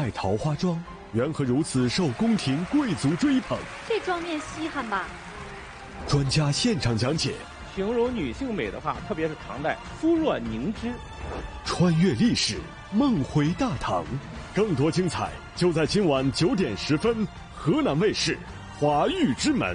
代桃花妆，缘何如此受宫廷贵族追捧？ 这妆面稀罕吧？ 专家现场讲解。 形容女性美的话，特别是唐代，肤若凝脂。 穿越历史，梦回大唐，更多精彩就在今晚9点10分，河南卫视《华玉之门》。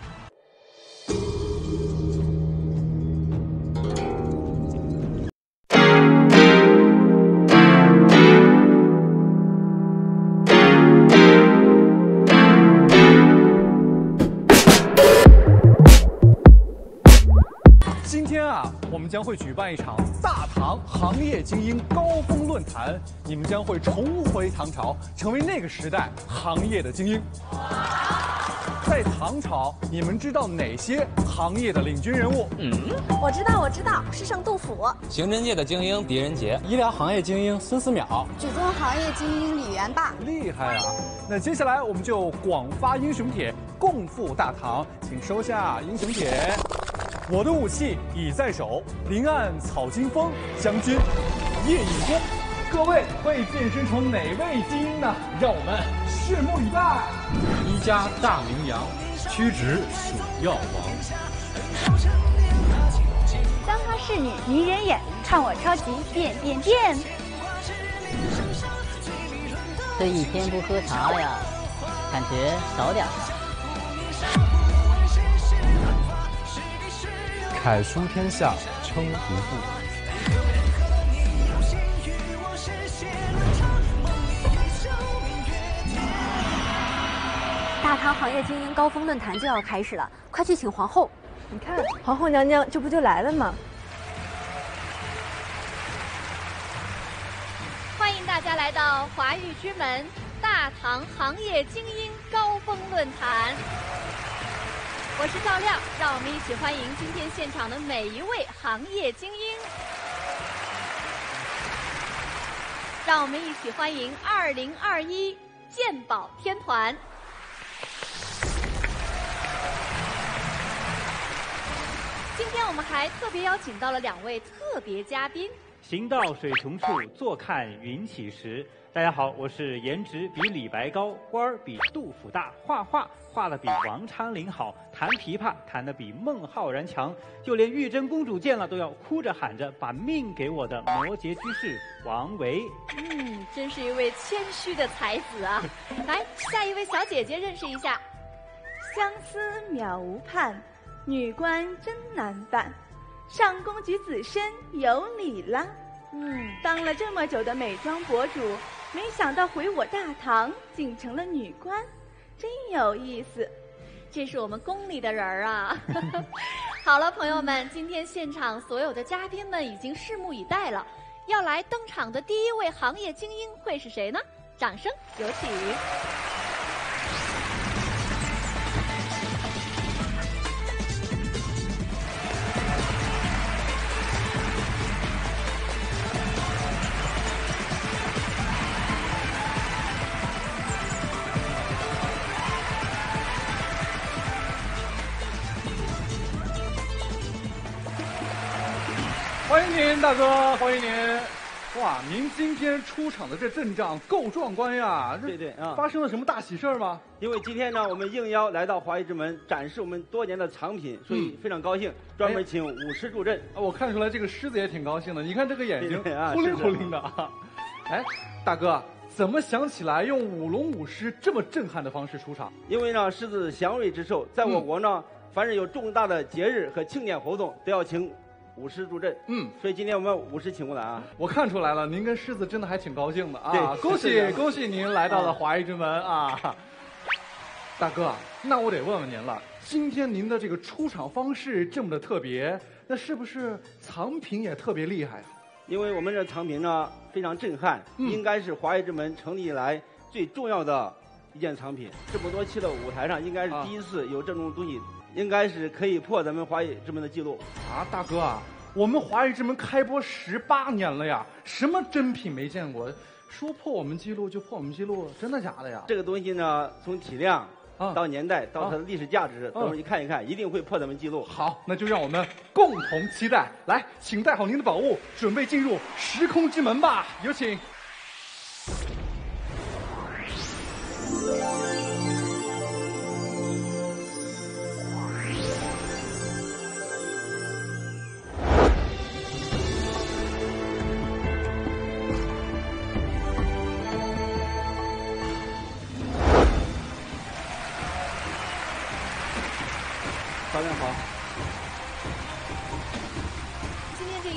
今天啊，我们将会举办一场大唐行业精英高峰论坛，你们将会重回唐朝，成为那个时代行业的精英。在唐朝，你们知道哪些行业的领军人物？ 我知道，是圣杜甫。 刑侦界的精英狄仁杰， 医疗行业精英孙思邈， 举重行业精英李元霸。 厉害啊！那接下来我们就广发英雄帖，共赴大唐，请收下英雄帖。我的武器已在手，临岸草惊风，将军夜引弓。各位会变身成哪位精英呢？让我们拭目以待。 一家大名扬，屈指数药王。 簪花仕女迷人眼，看我超级变变变。 这一天不喝茶呀，感觉少点了。 楷书天下称不负。 大唐行业精英高峰论坛就要开始了，快去请皇后。 你看，皇后娘娘这不就来了吗？ 欢迎大家来到华玉之门大唐行业精英高峰论坛。我是赵亮，让我们一起欢迎今天现场的每一位行业精英。让我们一起欢迎2021鉴宝天团。今天我们还特别邀请到了2位特别嘉宾。 行到水穷处，坐看云起时。大家好，我是颜值比李白高，官儿比杜甫大，画画画得比王昌龄好，弹琵琶弹得比孟浩然强，就连玉真公主见了都要哭着喊着把命给我的摩羯居士王维。 真是一位谦虚的才子啊！来，下一位小姐姐认识一下。 相思渺无盼，女官真难办。上宫举子身有礼啦。当了这么久的美妆博主，没想到回我大唐竟成了女官，真有意思。 这是我们宫里的人儿啊！好了，朋友们，今天现场所有的嘉宾们已经拭目以待了。要来登场的第一位行业精英会是谁呢？掌声有请。 欢迎您，大哥，欢迎您！哇，您今天出场的这阵仗够壮观呀！ 对啊， 发生了什么大喜事儿吗？ 因为今天呢，我们应邀来到华玉之门展示我们多年的藏品，所以非常高兴，专门请舞狮助阵。 我看出来这个狮子也挺高兴的，你看这个眼睛忽灵忽灵的啊！哎，大哥，怎么想起来用舞龙舞狮这么震撼的方式出场？ 因为呢，狮子祥瑞之兽，在我国呢，凡是有重大的节日和庆典活动，都要请舞狮助阵。所以今天我们舞狮请过来啊。 我看出来了，您跟狮子真的还挺高兴的啊！恭喜恭喜您来到了华玉之门啊！大哥，那我得问问您了，今天您的这个出场方式这么的特别，那是不是藏品也特别厉害啊？ 因为我们这藏品呢非常震撼，应该是华玉之门成立以来最重要的一件藏品。这么多期的舞台上，应该是第一次有这种东西，应该是可以破咱们华玉之门的记录啊！大哥啊，我们华玉之门开播18年了呀，什么真品没见过？说破我们记录就破我们记录，真的假的呀？ 这个东西呢，从体量到年代到它的历史价值，等会儿你看一看，一定会破咱们记录。 好，那就让我们共同期待。来，请带好您的宝物，准备进入时空之门吧，有请。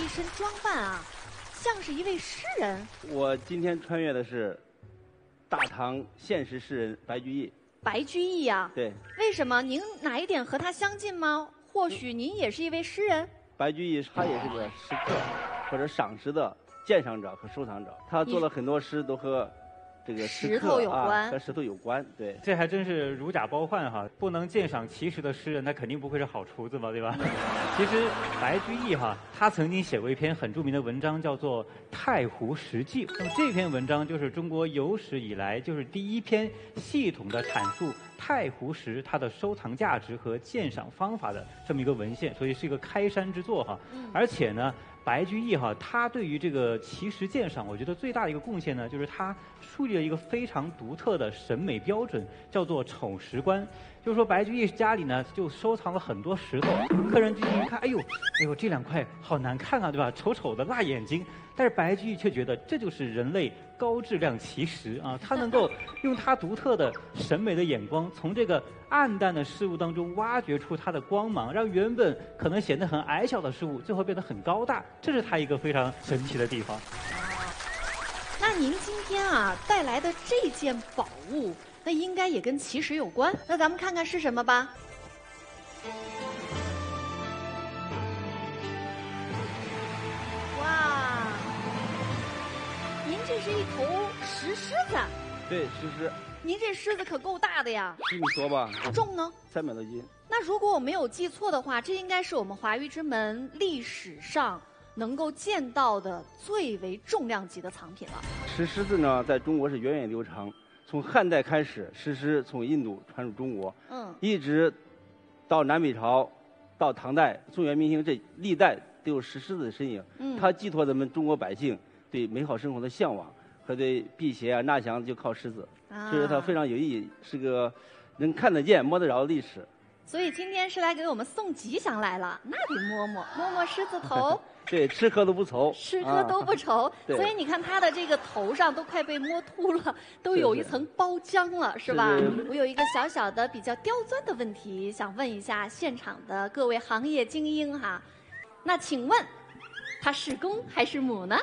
身装扮啊，像是一位诗人。 我今天穿越的是大唐现实诗人白居易。 白居易啊？ 对。 为什么？您哪一点和他相近吗？或许您也是一位诗人。 白居易他也是个诗客，或者赏识的鉴赏者和收藏者。他做了很多诗，都和这个石头有关， 和石头有关。对， 这还真是如假包换哈！不能鉴赏奇石的诗人，他肯定不会是好厨子嘛，对吧？其实白居易哈，他曾经写过一篇很著名的文章，叫做《太湖石记》。那么这篇文章就是中国有史以来就是第一篇系统的阐述太湖石它的收藏价值和鉴赏方法的这么一个文献，所以是一个开山之作哈。而且呢，白居易哈，他对于这个奇石鉴赏，我觉得最大的一个贡献呢，就是他树立了一个非常独特的审美标准，叫做丑石观。就是说，白居易家里呢就收藏了很多石头，客人进去一看，哎呦，这两块好难看啊，对吧？丑丑的，辣眼睛。但是白居易却觉得这就是人类高质量奇石啊，他能够用他独特的审美的眼光，从这个暗淡的事物当中挖掘出它的光芒，让原本可能显得很矮小的事物，最后变得很高大，这是他一个非常神奇的地方。 那您今天啊带来的这件宝物，那应该也跟奇石有关。那咱们看看是什么吧。哇，您这是一头石狮子。 对，石狮。 您这狮子可够大的呀 ！1米多吧？ 重呢 ？300多斤。 那如果我没有记错的话，这应该是我们华豫之门历史上能够见到的最为重量级的藏品了。 石狮子呢，在中国是源远流长。从汉代开始，石狮从印度传入中国，一直到南北朝，到唐代、宋元明清，这历代都有石狮子的身影。它寄托咱们中国百姓对美好生活的向往和对辟邪啊、纳祥就靠狮子，所以它非常有意义，是个能看得见、摸得着的历史。 所以今天是来给我们送吉祥来了，那得摸摸狮子头。 对，吃喝都不愁， 吃喝都不愁。所以你看它的这个头上都快被摸秃了，都有一层包浆了，是吧？我有一个小小的比较刁钻的问题，想问一下现场的各位行业精英哈。那请问，它是公还是母呢？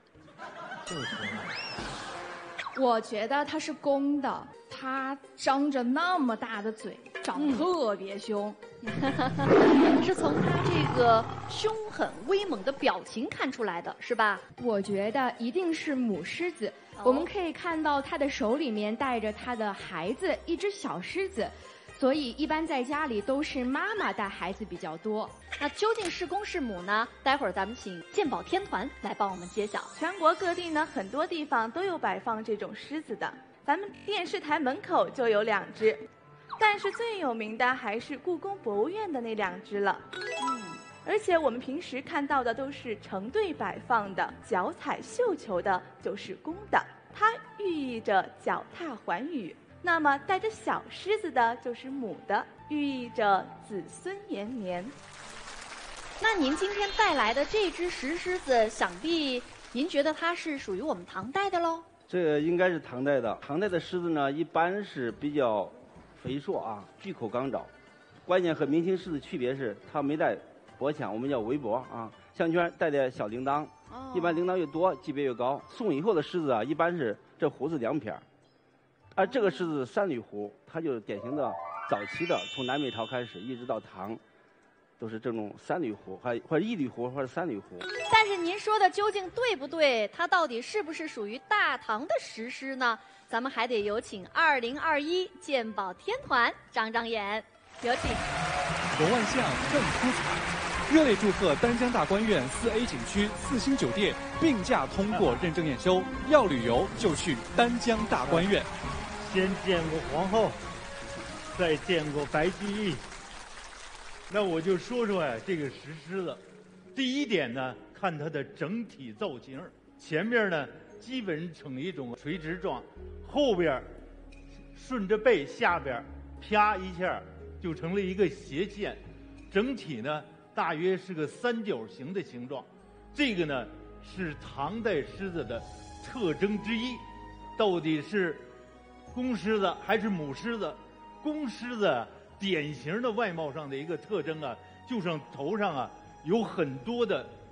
我觉得它是公的，它张着那么大的嘴，长得特别凶。 是从它这个凶狠威猛的表情看出来的，是吧？ 我觉得一定是母狮子。我们可以看到它的手里面带着它的孩子，一只小狮子。所以一般在家里都是妈妈带孩子比较多。 那究竟是公是母呢？待会儿咱们请鉴宝天团来帮我们揭晓。 全国各地呢，很多地方都有摆放这种狮子的，咱们电视台门口就有2只，但是最有名的还是故宫博物院的那2只了。而且我们平时看到的都是成对摆放的，脚踩绣球的就是公的，它寓意着脚踏寰宇。那么带着小狮子的就是母的，寓意着子孙延年。 那您今天带来的这只石狮子，想必您觉得它是属于我们唐代的喽？ 这应该是唐代的。唐代的狮子呢，一般是比较肥硕啊，巨口刚爪。关键和明清狮子区别是，它没带脖腔，我们叫围脖啊。项圈带点小铃铛，一般铃铛越多，级别越高。宋以后的狮子啊，一般是这胡子2撇。而这个狮子三缕胡，它就是典型的早期的，从南北朝开始一直到唐，都是这种3缕胡，或者1缕胡，或者3缕胡。 但是您说的究竟对不对？它到底是不是属于大唐的石狮呢？咱们还得有请2021鉴宝天团长长眼，有请。 罗万象更出彩，热烈祝贺丹江大观园4A 景区4星酒店并驾通过认证验收，要旅游就去丹江大观园。 先见过皇后，再见过白居易。那我就说说呀，这个石狮子。第一点呢，看它的整体造型，前面呢基本呈一种垂直状，后边顺着背下边啪一下就成了一个斜线，整体呢大约是个3角形的形状。这个呢是唐代狮子的特征之一。到底是公狮子还是母狮子？公狮子典型的外貌上的一个特征啊，就是头上啊有很多的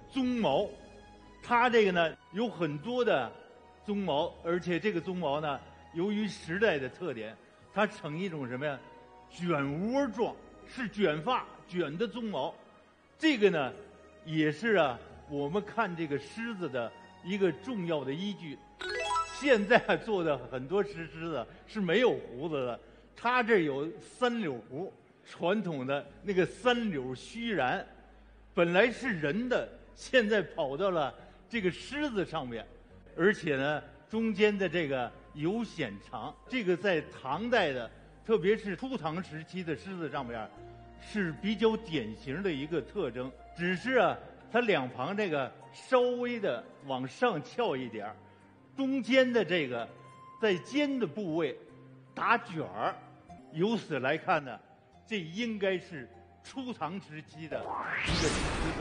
鬃毛，它这个呢有很多的鬃毛，而且这个鬃毛呢，由于时代的特点，它呈一种什么呀？卷窝状，是卷发卷的鬃毛。这个呢，也是我们看这个狮子的一个重要的依据。现在做的很多狮子是没有胡子的，它这有3绺胡，传统的那个3绺须髯，本来是人的，现在跑到了这个狮子上面，而且呢，中间的这个有显长，这个在唐代的，特别是初唐时期的狮子上面，是比较典型的一个特征。只是它两旁这个稍微的往上翘一点儿。中间的这个在尖的部位打卷儿，由此来看呢，这应该是初唐时期的一个狮子。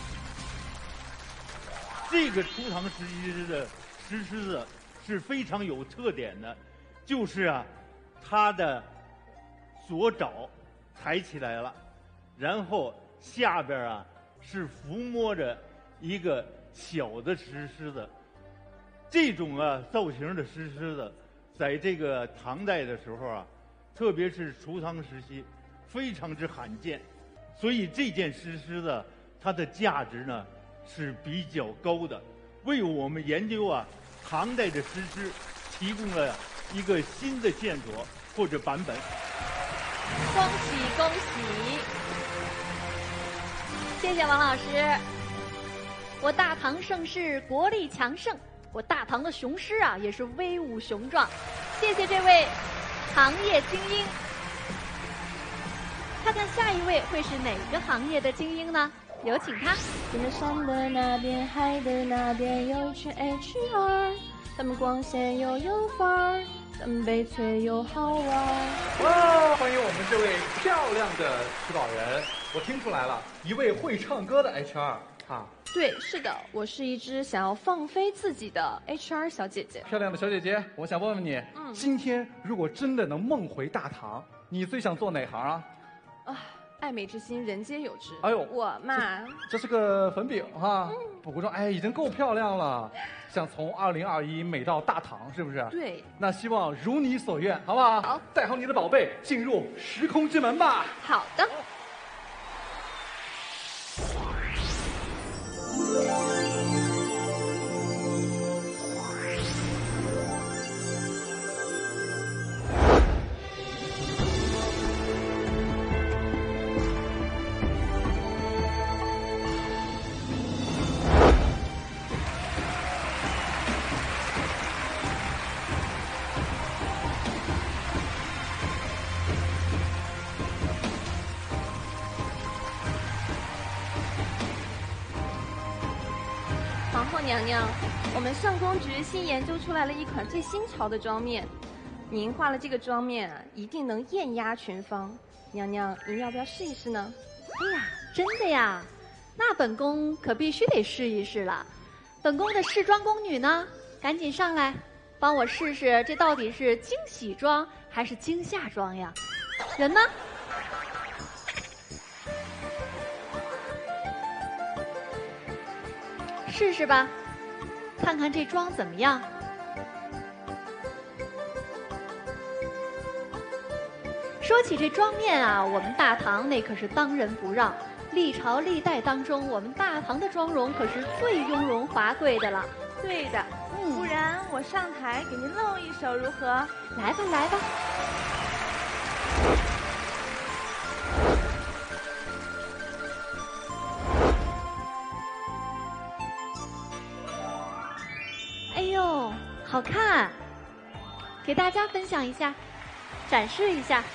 这个初唐时期的石狮子是非常有特点的，就是它的左爪抬起来了，然后下边是抚摸着一个小的石狮子。这种造型的石狮子，在这个唐代的时候特别是初唐时期，非常之罕见，所以这件石狮子它的价值呢是比较高的，为我们研究唐代的石狮提供了一个新的线索或者版本。 恭喜恭喜！谢谢王老师。我大唐盛世，国力强盛。我大唐的雄狮也是威武雄壮，谢谢这位行业精英。看看下一位会是哪个行业的精英呢？有请他。 你们山的那边，海的那边有一群 HR， 他们光鲜又有范儿，他们悲催又好玩。 哇！欢迎我们这位漂亮的指导人，我听出来了，一位会唱歌的 HR。 对，是的，我是一只想要放飞自己的 HR 小姐姐。 漂亮的小姐姐，我想问问你，今天如果真的能梦回大唐，你最想做哪行爱美之心，人皆有之。 哎呦， 我嘛， 这是个粉饼补妆，已经够漂亮了，想从2021美到大唐，是不是？ 对。 那希望如你所愿，好不好？ 好， 带好你的宝贝，进入时空之门吧。 好的。 皇后娘娘，我们上宫局新研究出来了一款最新潮的妆面，您画了这个妆面一定能艳压群芳。娘娘，您要不要试一试呢？ 哎呀，真的呀？那本宫可必须得试一试了。本宫的试妆宫女呢，赶紧上来，帮我试试这到底是惊喜妆还是惊吓妆呀？人呢？试试吧，看看这妆怎么样。说起这妆面我们大唐那可是当仁不让，历朝历代当中，我们大唐的妆容可是最雍容华贵的了。 对的，不然我上台给您露一手如何？ 来吧，来吧。哎呦，好看！给大家分享一下，展示一下。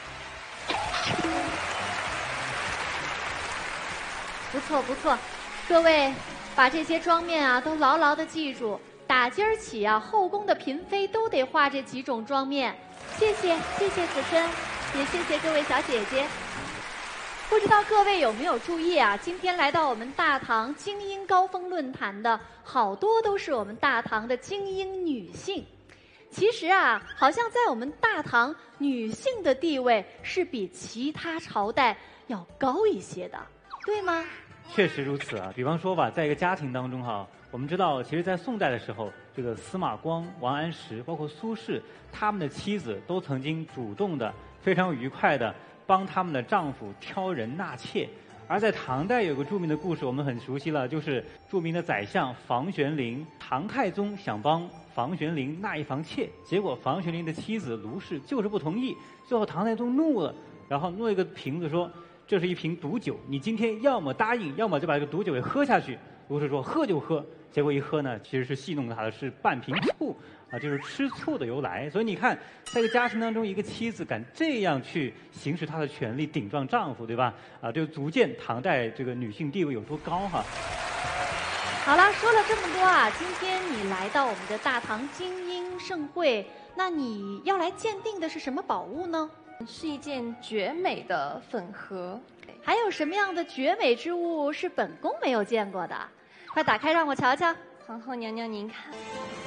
不错不错，各位把这些妆面都牢牢的记住，打今儿起后宫的嫔妃都得画这几种妆面。谢谢谢谢子琛，也谢谢各位小姐姐。不知道各位有没有注意今天来到我们大唐精英高峰论坛的好多都是我们大唐的精英女性。其实好像在我们大唐，女性的地位是比其他朝代要高一些的，对吗？ 确实如此啊。比方说吧，在一个家庭当中哈，我们知道，其实，在宋代的时候，这个司马光、王安石，包括苏轼，他们的妻子都曾经主动的、非常愉快的帮他们的丈夫挑人纳妾。而在唐代有个著名的故事，我们很熟悉了，就是著名的宰相房玄龄。唐太宗想帮房玄龄纳一房妾，结果房玄龄的妻子卢氏就是不同意。最后唐太宗怒了，然后弄一个瓶子说：“这是一瓶毒酒，你今天要么答应，要么就把这个毒酒给喝下去。”卢氏说：“喝就喝。”结果一喝呢，其实是戏弄他的是半瓶醋啊，就是吃醋的由来。所以你看，在一个家庭当中，一个妻子敢这样去行使她的权利，顶撞丈夫，对吧？啊，就足见唐代这个女性地位有多高哈。 好了，说了这么多啊，今天你来到我们的大唐精英盛会，那你要来鉴定的是什么宝物呢？ 是一件绝美的粉盒。 还有什么样的绝美之物是本宫没有见过的？快打开让我瞧瞧。 皇后娘娘您看。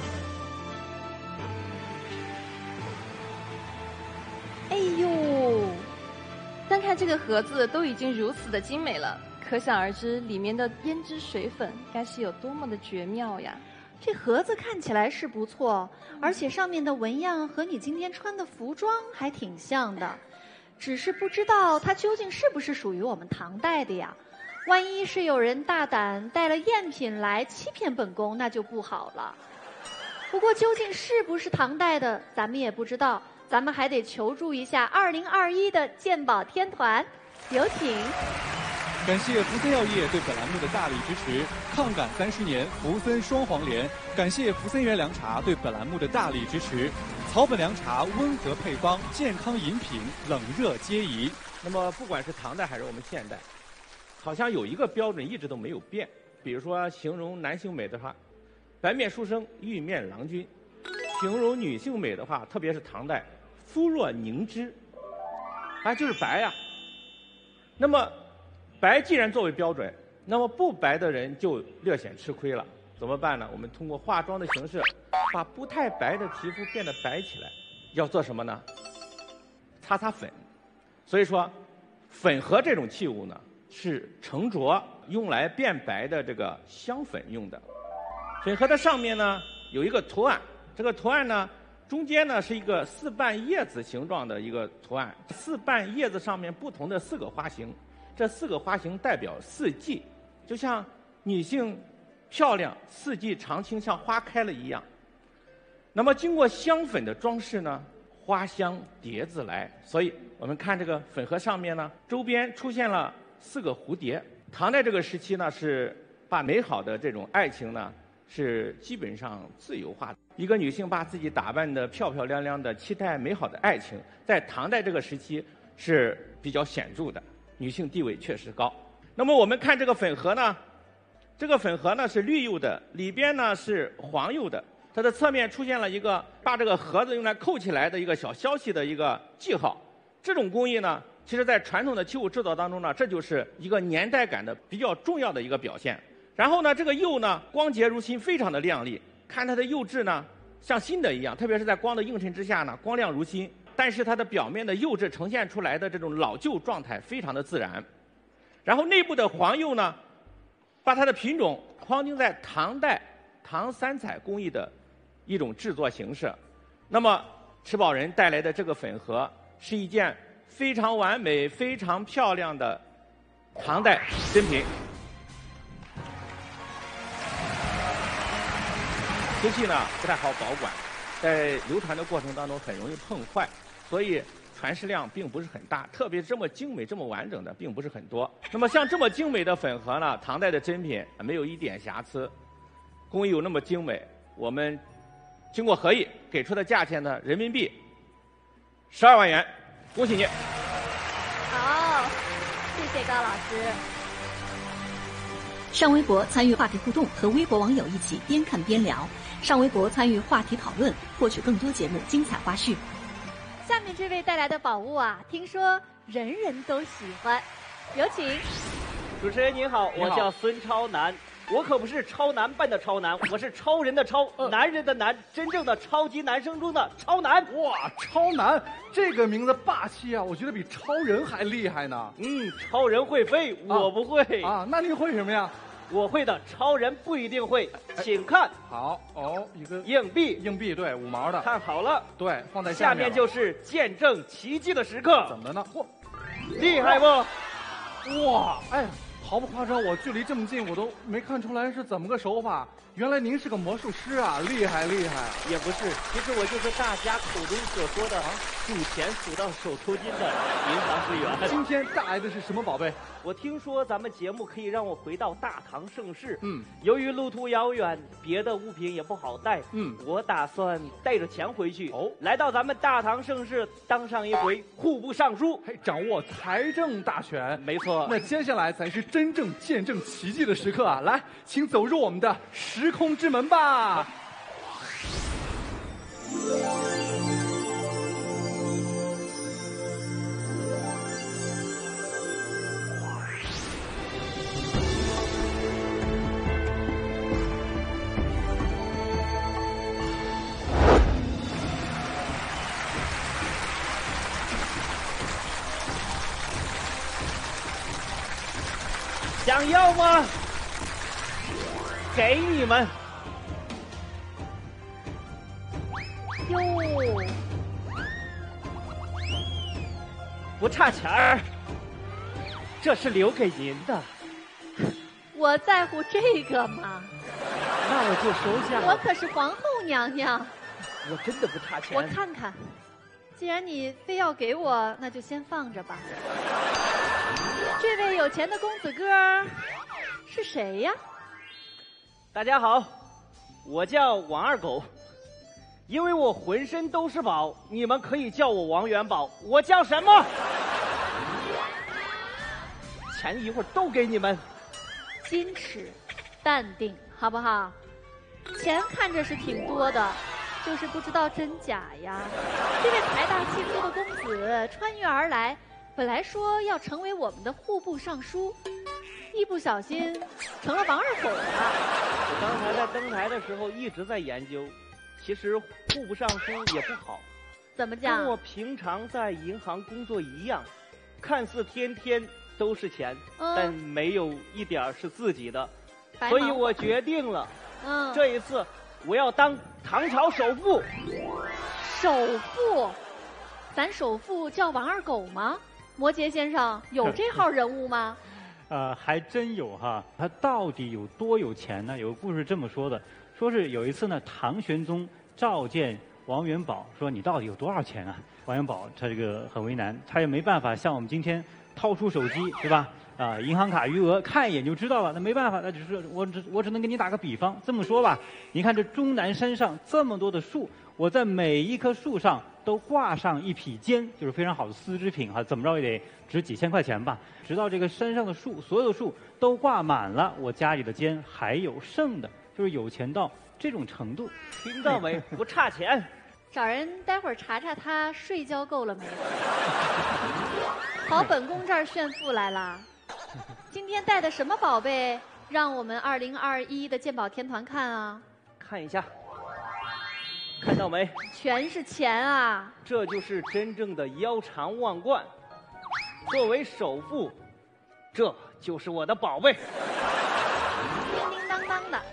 哎呦，单看这个盒子都已经如此的精美了，可想而知里面的胭脂水粉该是有多么的绝妙呀！ 这盒子看起来是不错，而且上面的纹样和你今天穿的服装还挺像的，只是不知道它究竟是不是属于我们唐代的呀？万一是有人大胆带了赝品来欺骗本宫，那就不好了。不过究竟是不是唐代的，咱们也不知道，咱们还得求助一下2021的鉴宝天团，有请。 感谢福森药业对本栏目的大力支持，抗感30年福森双黄连。感谢福森源凉茶对本栏目的大力支持，草本凉茶温和配方，健康饮品，冷热皆宜。 那么不管是唐代还是我们现代，好像有一个标准一直都没有变。比如说形容男性美的话，白面书生，玉面郎君；形容女性美的话，特别是唐代，肤若凝脂，就是白呀。那么白既然作为标准，那么不白的人就略显吃亏了。怎么办呢？我们通过化妆的形式，把不太白的皮肤变得白起来。要做什么呢？擦擦粉。所以说，粉盒这种器物呢，是盛着用来变白的这个香粉用的。粉盒的上面呢有一个图案，这个图案呢中间呢是一个4瓣叶子形状的一个图案，4瓣叶子上面不同的4个花型。这4个花型代表4季，就像女性漂亮，4季常青，像花开了一样。那么经过香粉的装饰呢，花香蝶自来。所以我们看这个粉盒上面呢，周边出现了4个蝴蝶。唐代这个时期呢，是把美好的这种爱情呢，是基本上自由化的。一个女性把自己打扮得漂漂亮亮的，期待美好的爱情，在唐代这个时期是比较显著的。女性地位确实高。那么我们看这个粉盒呢，这个粉盒呢是绿釉的，里边呢是黄釉的。它的侧面出现了一个把这个盒子用来扣起来的一个小消息的一个记号。这种工艺呢，其实在传统的器物制造当中呢，这就是一个年代感的比较重要的一个表现。然后呢，这个釉呢光洁如新，非常的亮丽，看它的釉质呢像新的一样，特别是在光的映衬之下呢，光亮如新。但是它的表面的釉质呈现出来的这种老旧状态非常的自然，然后内部的黄釉呢，把它的品种框定在唐代唐三彩工艺的一种制作形式。那么吃宝人带来的这个粉盒是一件非常完美、非常漂亮的唐代珍品。瓷器呢不太好保管，在流传的过程当中很容易碰坏。所以传世量并不是很大，特别这么精美、这么完整的并不是很多。那么像这么精美的粉盒呢，唐代的珍品没有一点瑕疵，工艺有那么精美，我们经过合议给出的价钱呢，人民币12万元，恭喜您。 好，谢谢高老师。 上微博参与话题互动，和微博网友一起边看边聊。上微博参与话题讨论，获取更多节目精彩花絮。 下面这位带来的宝物啊，听说人人都喜欢，有请。 主持人您好，我叫孙超南， 我可不是超男扮的超男，我是超人的超，男人的男，真正的超级男生中的超男。 哇，超男这个名字霸气啊！我觉得比超人还厉害呢。 超人会飞，我不会啊。那您会什么呀？ 我会的，超人不一定会。请看， 好哦，一个硬币， 硬币对，5毛的。 看好了， 对，放在下面就是见证奇迹的时刻。 怎么呢？嚯， 厉害不？ 哇，哎。毫不夸张，我距离这么近，我都没看出来是怎么个手法。原来您是个魔术师啊，厉害厉害！ 也不是，其实我就是大家口中所说的数钱数到手抽筋的银行职员。 今天带来的是什么宝贝？ 我听说咱们节目可以让我回到大唐盛世。由于路途遥远，别的物品也不好带。我打算带着钱回去。来到咱们大唐盛世，当上一回户部尚书， 掌握财政大权。 没错。 那接下来才是真正见证奇迹的时刻啊！来，请走入我们的时空之门吧。 想要吗？给你们。 哟， 不差钱儿，这是留给您的。 我在乎这个吗？ 那我就收下了。 我可是皇后娘娘。 我真的不差钱。 我看看，既然你非要给我，那就先放着吧。这位有钱的公子哥是谁呀？ 大家好，我叫王二狗，因为我浑身都是宝，你们可以叫我王元宝。我叫什么？钱一会儿都给你们。 矜持，淡定，好不好？钱看着是挺多的，就是不知道真假呀。这位财大气粗的公子穿越而来。本来说要成为我们的户部尚书，一不小心成了王二狗了。 我刚才在登台的时候一直在研究，其实户部尚书也不好。 怎么讲？ 跟我平常在银行工作一样，看似天天都是钱，但没有一点是自己的。所以我决定了，这一次我要当唐朝首富。 首富？咱首富叫王二狗吗？摩羯先生有这号人物吗？ 还真有哈。他到底有多有钱呢？有个故事这么说的，说是有一次呢，唐玄宗召见王元宝，说你到底有多少钱啊？王元宝他这个很为难，他也没办法像我们今天掏出手机，对吧？银行卡余额看一眼就知道了，那没办法，那只是我只能给你打个比方，这么说吧，你看这终南山上这么多的树，我在每一棵树上都挂上一匹笺，就是非常好的丝织品哈，怎么着也得值几千块钱吧。直到这个山上的树，所有的树都挂满了，我家里的笺还有剩的，就是有钱到这种程度。 听到没？不差钱。 找人待会儿查查他税交够了没有。跑本宫这儿炫富来了。今天带的什么宝贝，让我们2021的鉴宝天团看啊？ 看一下。看到没？ 全是钱啊！ 这就是真正的腰缠万贯。作为首富，这就是我的宝贝。 叮叮当当的。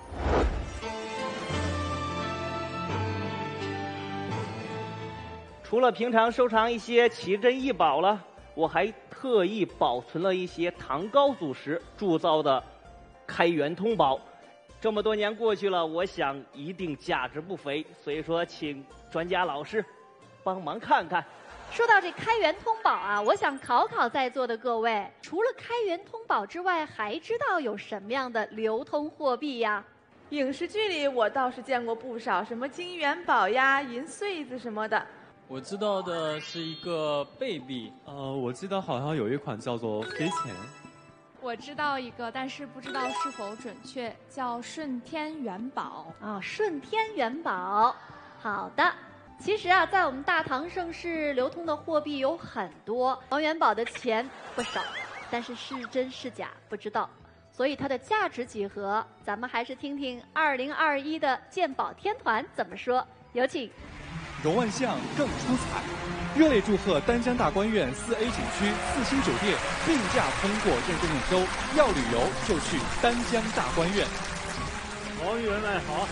除了平常收藏一些奇珍异宝了，我还特意保存了一些唐高祖时铸造的开元通宝。这么多年过去了，我想一定价值不菲，所以说请专家老师帮忙看看。 说到这开元通宝啊，我想考考在座的各位，除了开元通宝之外，还知道有什么样的流通货币呀？ 影视剧里我倒是见过不少，什么金元宝呀、银穗子什么的。 我知道的是一个贝币， 我记得好像有一款叫做飞钱。 我知道一个，但是不知道是否准确，叫顺天元宝。 啊，顺天元宝，好的。其实啊，在我们大唐盛世流通的货币有很多，王元宝的钱不少，但是是真是假不知道。 所以它的价值几何，咱们还是听听2021的鉴宝天团怎么说。有请。 柔万象更出彩，热烈祝贺丹江大观苑4A 景区4星酒店并驾通过认证验收，要旅游就去丹江大观苑。 王员外好。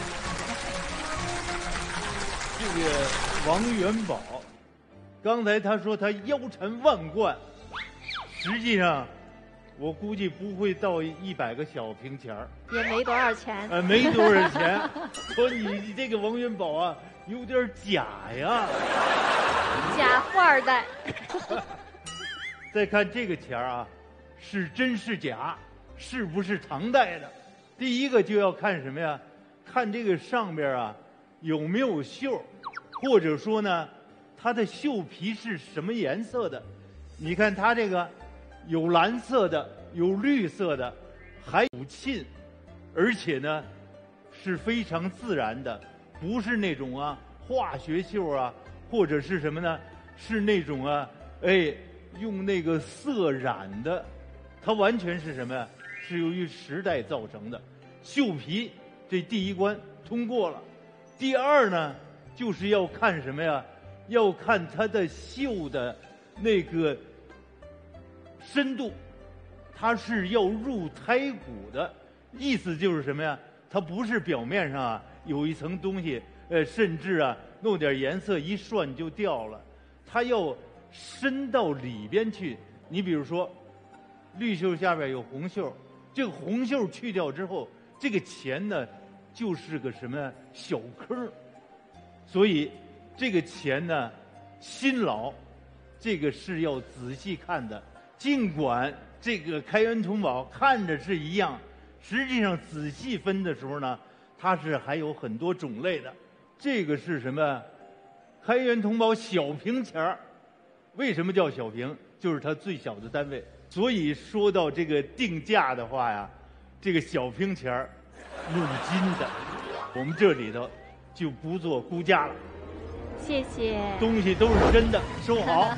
这个王元宝，刚才他说他腰缠万贯，实际上我估计不会到100个小平钱儿， 也没多少钱。 没多少钱。说你这个王元宝啊，有点假呀。 假富二代。 再看这个钱儿啊，是真是假，是不是唐代的？第一个就要看什么呀？看这个上边啊有没有锈，或者说呢，它的锈皮是什么颜色的？你看它这个有蓝色的，有绿色的，还有沁，而且呢是非常自然的，不是那种啊化学锈啊，或者是什么呢？是那种啊，用那个色染的，它完全是什么呀？是由于时代造成的。锈皮这第一关通过了，第二呢，就是要看什么呀？要看它的锈的那个深度，它是要入胎骨的，意思就是什么呀？它不是表面上啊有一层东西，甚至啊弄点颜色一涮就掉了，它要深到里边去。你比如说，绿锈下边有红锈，这个红锈去掉之后，这个钱呢就是个什么小坑，所以这个钱呢辛劳，这个是要仔细看的。尽管这个开元通宝看着是一样，实际上仔细分的时候呢，它是还有很多种类的。这个是什么？开元通宝小平钱儿，为什么叫小平？就是它最小的单位。所以说到这个定价的话呀，这个小平钱儿论斤的，我们这里头就不做估价了。 谢谢。 东西都是真的，收好。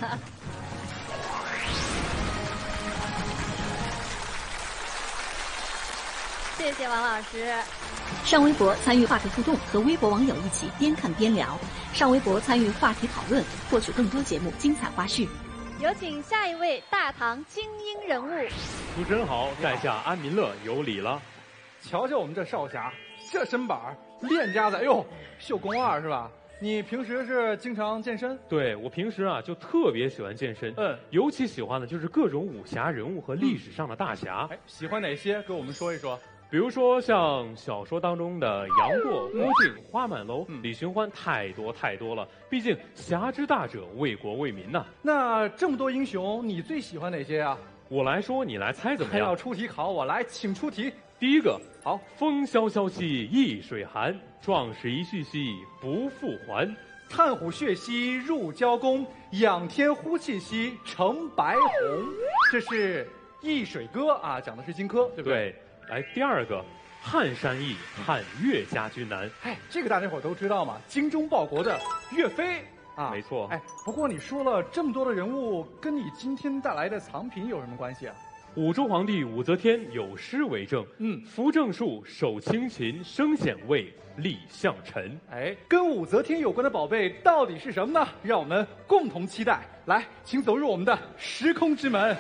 谢谢王老师。 上微博参与话题互动，和微博网友一起边看边聊。上微博参与话题讨论，获取更多节目精彩花絮。 有请下一位大唐精英人物。 主持人好，在下安民乐有礼了。 瞧瞧我们这少侠，这身板练家子，哎呦，秀肱二是吧？你平时是经常健身？ 对，我平时啊就特别喜欢健身，尤其喜欢的就是各种武侠人物和历史上的大侠。 喜欢哪些？给我们说一说。 比如说像小说当中的杨过、郭靖、花满楼、李寻欢，太多了。毕竟侠之大者，为国为民呐。 那这么多英雄，你最喜欢哪些啊？ 我来说，你来猜怎么样？ 要出题考我来，请出题。 第一个， 好， 风萧萧兮易水寒，壮士一去兮不复还。 探虎血兮入交宫，仰天呼气兮成白虹。这是易水歌啊，讲的是荆轲，对不对？ 来，第二个，汉山易，汉岳家军难。 这个大家伙都知道嘛，精忠报国的岳飞啊， 没错。 不过你说了这么多的人物，跟你今天带来的藏品有什么关系啊？ 武周皇帝武则天有诗为证，扶正树，手青琴，声显位，立相臣。 跟武则天有关的宝贝到底是什么呢？让我们共同期待。来，请走入我们的时空之门。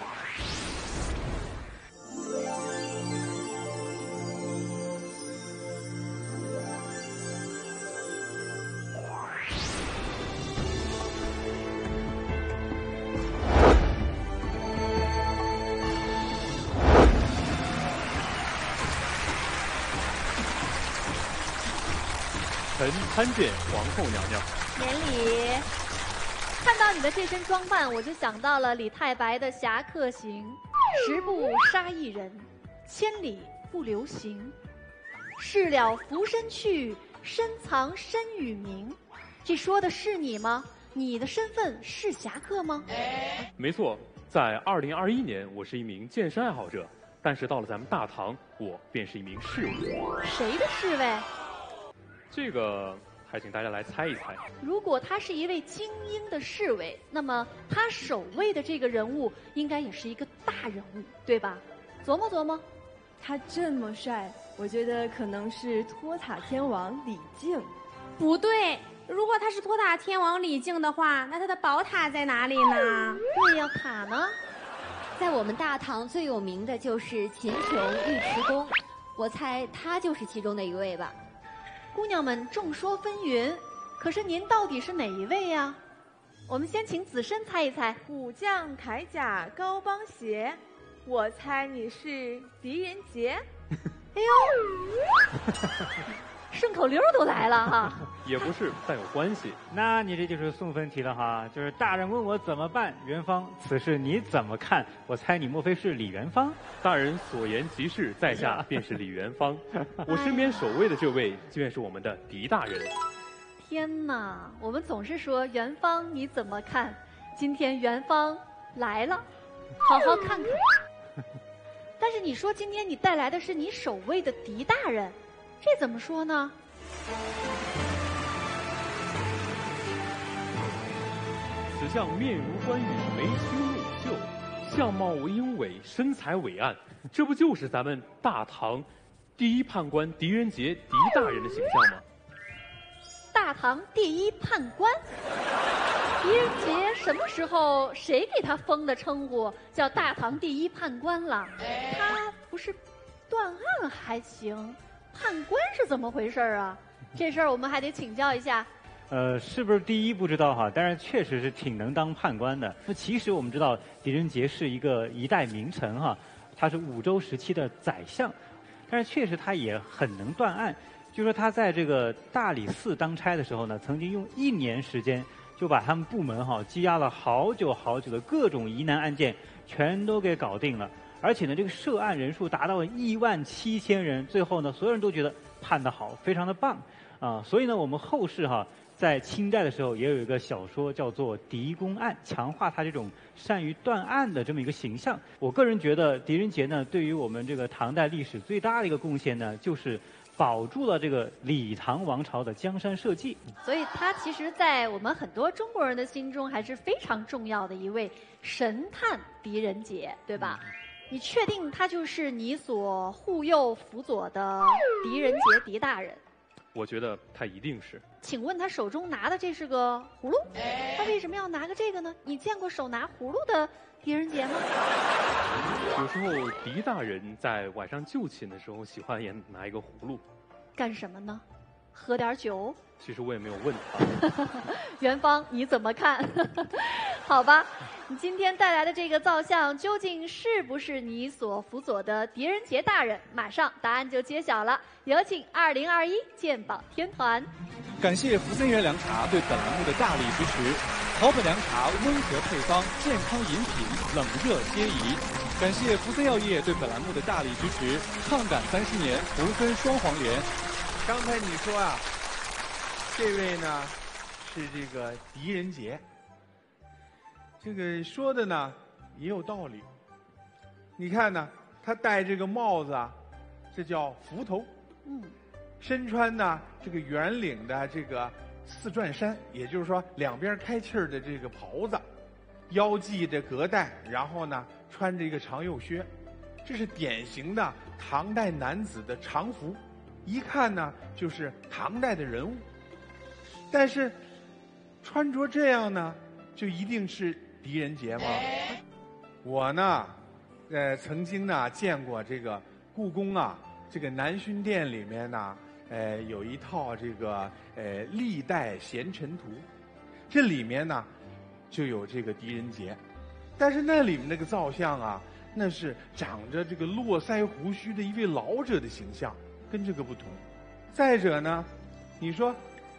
臣参见皇后娘娘。 免礼。看到你的这身装扮，我就想到了李太白的《侠客行》：10步杀一人，千里不留行。事了拂身去，深藏身与名。这说的是你吗？你的身份是侠客吗？ 没错，在2021年，我是一名健身爱好者，但是到了咱们大唐，我便是一名侍卫。 谁的侍卫？ 这个还请大家来猜一猜。 如果他是一位精英的侍卫，那么他守卫的这个人物应该也是一个大人物，对吧？琢磨琢磨。 他这么帅，我觉得可能是托塔天王李靖。 不对，如果他是托塔天王李靖的话，那他的宝塔在哪里呢？ 对呀，塔呢？在我们大唐最有名的就是秦琼尉迟恭，我猜他就是其中的一位吧。 姑娘们众说纷纭，可是您到底是哪一位呀？我们先请子申猜一猜。 虎将铠甲高帮鞋，我猜你是狄仁杰。 哎呦，顺口溜都来了哈。 也不是，但有关系。 那你这就是送分题了哈，就是大人问我怎么办，元芳，此事你怎么看？我猜你莫非是李元芳？ 大人所言极是，在下便是李元芳。我身边守卫的这位，便是我们的狄大人。 天哪，我们总是说元芳你怎么看？今天元芳来了，好好看看。但是你说今天你带来的是你守卫的狄大人，这怎么说呢？ 此相面如冠羽，眉清目秀，相貌英伟，身材伟岸，这不就是咱们大唐第一判官狄仁杰狄大人的形象吗？ 大唐第一判官狄仁杰什么时候谁给他封的称呼叫大唐第一判官了？他不是断案还行，判官是怎么回事啊？这事儿我们还得请教一下。 是不是第一不知道哈，但是确实是挺能当判官的。那其实我们知道狄仁杰是一代名臣哈，他是武周时期的宰相，但是确实他也很能断案。就说他在这个大理寺当差的时候呢，曾经用1年时间就把他们部门积压了好久好久的各种疑难案件全都给搞定了，而且呢这个涉案人数达到了17000人，最后呢所有人都觉得判得好，非常的棒啊。所以呢我们后世在清代的时候也有一个小说叫做《狄公案》，强化他这种善于断案的这么一个形象。我个人觉得狄仁杰呢对于我们这个唐代历史最大的一个贡献呢，就是保住了这个李唐王朝的江山社稷。 所以他其实在我们很多中国人的心中还是非常重要的一位神探狄仁杰，对吧？你确定他就是你所护佑辅佐的狄仁杰狄大人？ 我觉得他一定是。 请问他手中拿的这是个葫芦，他为什么要拿个这个呢？你见过手拿葫芦的狄仁杰吗？ 有时候狄大人在晚上就寝的时候，喜欢也拿一个葫芦。 干什么呢？喝点酒？ 其实我也没有问他。 元芳，你怎么看？好吧，你今天带来的这个造像究竟是不是你所辅佐的狄仁杰大人？马上答案就揭晓了。有请2021鉴宝天团。 感谢福森源凉茶对本栏目的大力支持。草本凉茶温和配方，健康饮品，冷热皆宜。感谢福森药业对本栏目的大力支持。抗感30年，福森双黄连。 刚才你说啊，这位呢是这个狄仁杰，这个说的呢也有道理。你看呢，他戴这个帽子啊，这叫幞头。身穿呢这个圆领的这个四转衫，也就是说两边开气儿的这个袍子，腰系着革带，然后呢穿着一个长右靴，这是典型的唐代男子的常服，一看呢就是唐代的人物。但是穿着这样呢，就一定是狄仁杰吗？我呢，曾经呢见过这个故宫啊，这个南薰殿里面呢，有一套这个历代贤臣图，这里面呢就有这个狄仁杰，但是那里面那个造像啊，那是长着这个络腮胡须的一位老者的形象，跟这个不同。再者呢，你说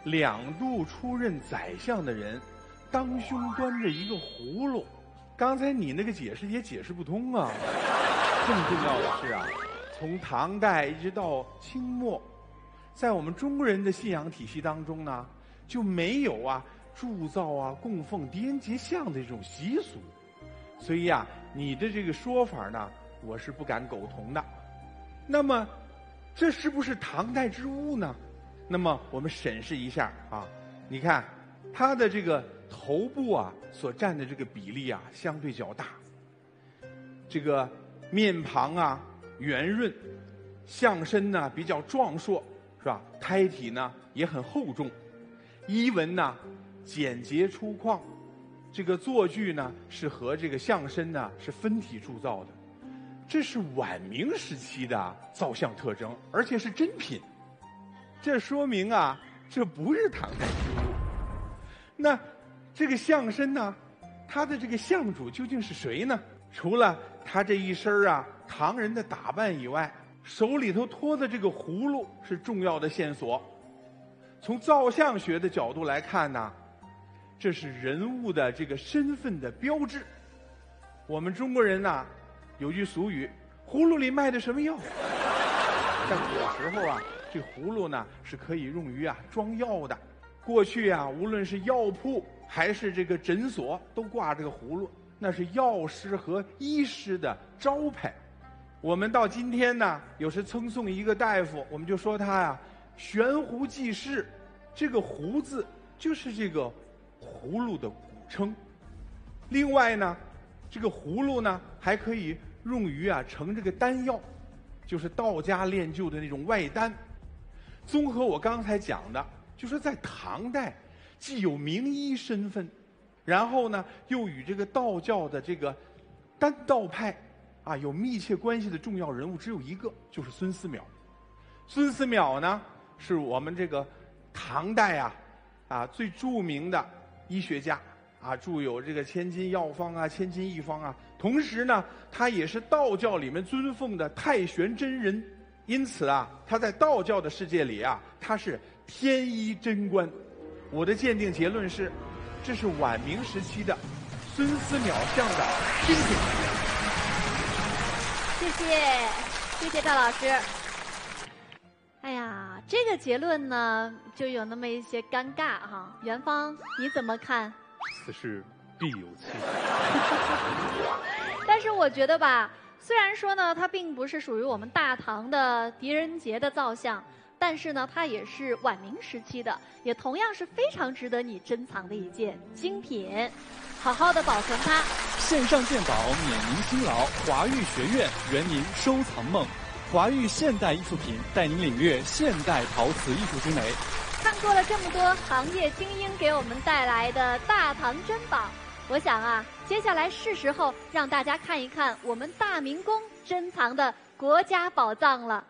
2度出任宰相的人，当胸端着一个葫芦，刚才你那个解释也解释不通啊。更重要的是啊，从唐代一直到清末，在我们中国人的信仰体系当中呢，就没有铸造供奉狄仁杰像的这种习俗，所以你的这个说法呢，我是不敢苟同的。那么，这是不是唐代之物呢？那么我们审视一下啊，你看他的这个头部所占的这个比例相对较大，这个面庞圆润，象身呢比较壮硕，是吧？胎体呢也很厚重，衣纹呢简洁粗犷。这个坐具呢是和这个象身呢是分体铸造的，这是晚明时期的造像特征，而且是真品。这说明啊，这不是唐代修路。那这个象身呢，它的这个象主究竟是谁呢？除了他这一身啊唐人的打扮以外，手里头托的这个葫芦是重要的线索。从造像学的角度来看呢，这是人物的这个身份的标志。我们中国人呐，有句俗语：葫芦里卖的什么药？在古时候啊，这葫芦呢是可以用于装药的。过去啊，无论是药铺还是这个诊所，都挂这个葫芦，那是药师和医师的招牌。我们到今天呢，有时赠送一个大夫，我们就说他呀，悬壶济世。这个壶字就是这个葫芦的古称。另外呢，这个葫芦呢还可以用于盛这个丹药，就是道家炼就的那种外丹。综合我刚才讲的，就说在唐代既有名医身份，然后呢又与这个道教的这个丹道派有密切关系的重要人物只有一个，就是孙思邈。孙思邈呢是我们这个唐代最著名的医学家著有这个《千金药方》《千金一方》同时呢，他也是道教里面尊奉的太玄真人。因此他在道教的世界里他是天医真官。我的鉴定结论是，这是晚明时期的孙思邈像的精品。 谢谢赵老师。哎呀，这个结论呢，就有那么一些尴尬哈。元芳，你怎么看？ 此事必有其事。 但是我觉得吧，虽然说呢，它并不是属于我们大唐的狄仁杰的造像，但是呢，它也是晚明时期的，也同样是非常值得你珍藏的一件精品，好好的保存它。 线上鉴宝免您辛劳，华育学院圆您收藏梦。华育现代艺术品带您领略现代陶瓷艺术之美。 看过了这么多行业精英给我们带来的大唐珍宝，我想接下来是时候让大家看一看我们大明宫珍藏的国家宝藏了。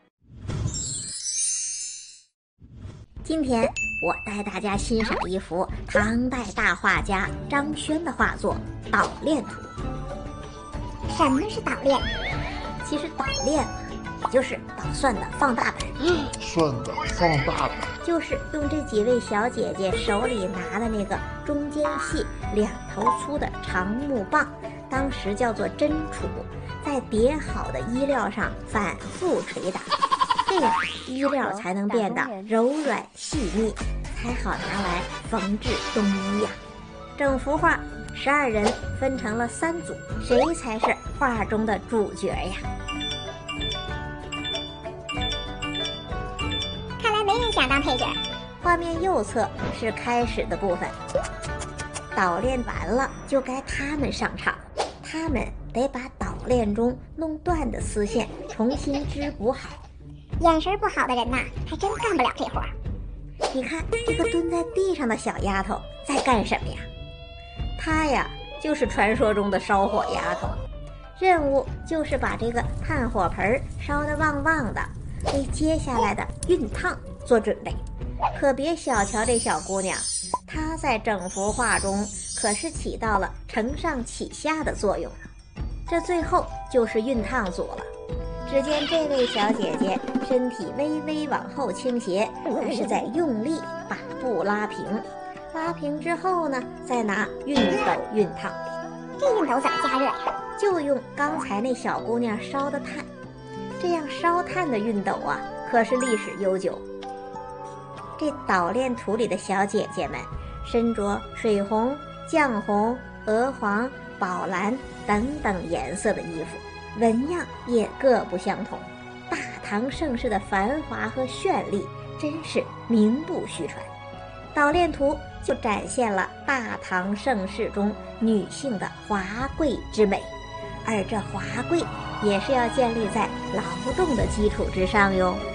今天我带大家欣赏一幅唐代大画家张轩的画作《捣练图》。什么是捣练？其实捣练就是捣蒜的放大版。 蒜的放大版就是用这几位小姐姐手里拿的那个中间细两头粗的长木棒，当时叫做针杵，在叠好的衣料上反复捶打，这样衣料才能变得柔软细腻，才好拿来缝制冬衣呀。整幅画12人分成了3组，谁才是画中的主角呀？ 看来没人想当配角。 画面右侧是开始的部分，捣练完了就该他们上场，他们得把捣练中弄断的丝线重新织补好。 眼神不好的人呐，还真干不了这活。 你看这个蹲在地上的小丫头在干什么呀？她呀就是传说中的烧火丫头，任务就是把这个炭火盆烧得旺旺的，为接下来的熨烫做准备。可别小瞧这小姑娘，她在整幅画中可是起到了承上启下的作用。这最后就是熨烫组了。只见这位小姐姐身体微微往后倾斜，那是在用力把布拉平。拉平之后呢，再拿熨斗熨烫。 这熨斗怎么加热呀？ 就用刚才那小姑娘烧的炭。这样烧炭的熨斗可是历史悠久。这捣练图里的小姐姐们身着水红、绛红、鹅黄、宝蓝等等颜色的衣服，纹样也各不相同。大唐盛世的繁华和绚丽真是名不虚传。捣练图就展现了大唐盛世中女性的华贵之美，而这华贵也是要建立在劳动的基础之上哟。